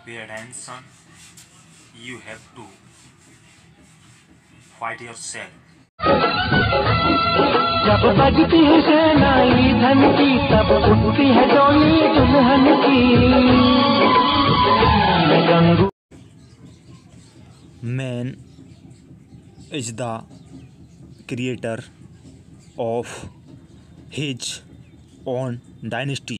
Pay attention. You have to fight yourself. जब बजती है शहनाई धन की तब उठती है डोली दुल्हन की। Man is the creator of his own dynasty.